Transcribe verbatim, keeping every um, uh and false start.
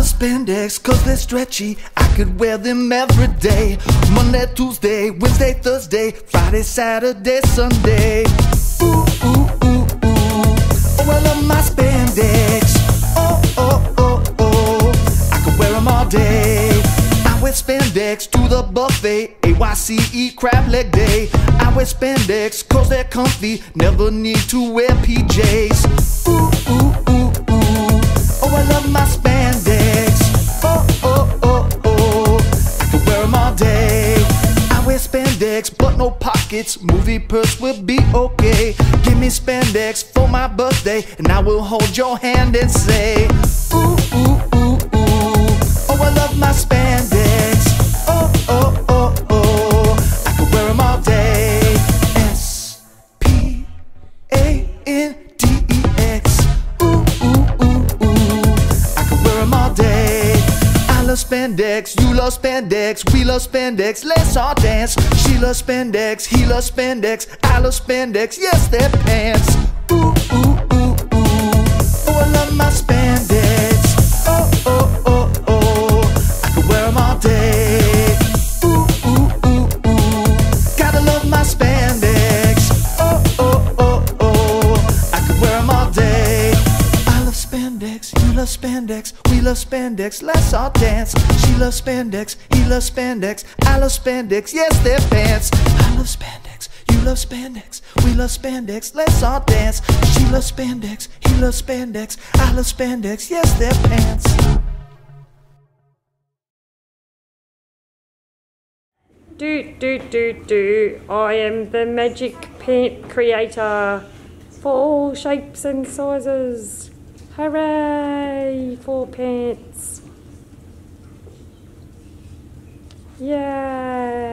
spandex cause they're stretchy. I could wear them every day. Monday, Tuesday, Wednesday, Thursday, Friday, Saturday, Sunday. Ooh, ooh, ooh, ooh. Oh, I love my spandex. Oh, oh, oh, oh. I could wear them all day. I wear spandex to the buffet. A Y C E crab leg day. I wear spandex cause they're comfy. Never need to wear P Js. Ooh, ooh, ooh, ooh. Oh, I love my spandex. Oh, oh, oh, oh. I can wear them all day. I wear spandex but no pockets. Movie purse will be okay. Give me spandex for my birthday and I will hold your hand and say, ooh, ooh, ooh, ooh. Oh, I love my spandex. Oh, oh, oh, oh. I can wear them all day. S P A N D E X. Ooh, ooh, ooh, ooh. I can wear them all day. I love spandex, you love spandex, we love spandex, let's all dance. She loves spandex, he loves spandex, I love spandex, yes, they're pants. Ooh, ooh, ooh, ooh. Oh, I love my spandex. Oh, oh, oh, oh. I can wear them all day. Ooh, ooh, ooh, ooh. Gotta love my spandex. Oh, oh, oh, oh. I can wear them all day. I love spandex, you love spandex, we love spandex, let's all dance. She loves spandex, he loves spandex, I love spandex, yes, they're pants. I love spandex, you love spandex, we love spandex, let's all dance. She loves spandex, he loves spandex, I love spandex, yes, they're pants. Do, do, do, do. I am the magic pant creator for all shapes and sizes. Hooray for pants. Yay.